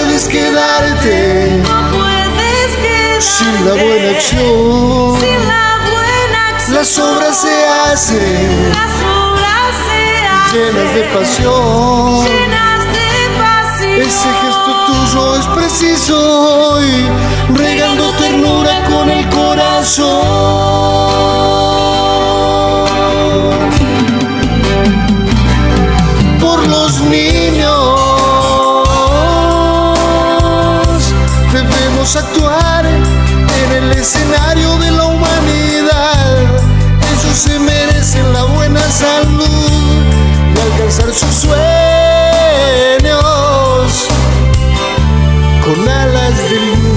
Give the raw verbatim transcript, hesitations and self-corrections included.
puedes quedarte, no puedes quedarte sin la buena acción. sin la buena acción. Las obras se hacen Las obras se hacen llenas de pasión. llenas de pasión. Ese gesto tuyo es preciso hoy, regando ternura con el corazón. Por los niños debemos actuar en el escenario de la humanidad. Ellos se merecen la buena salud y alcanzar sus sueños con alas de luz.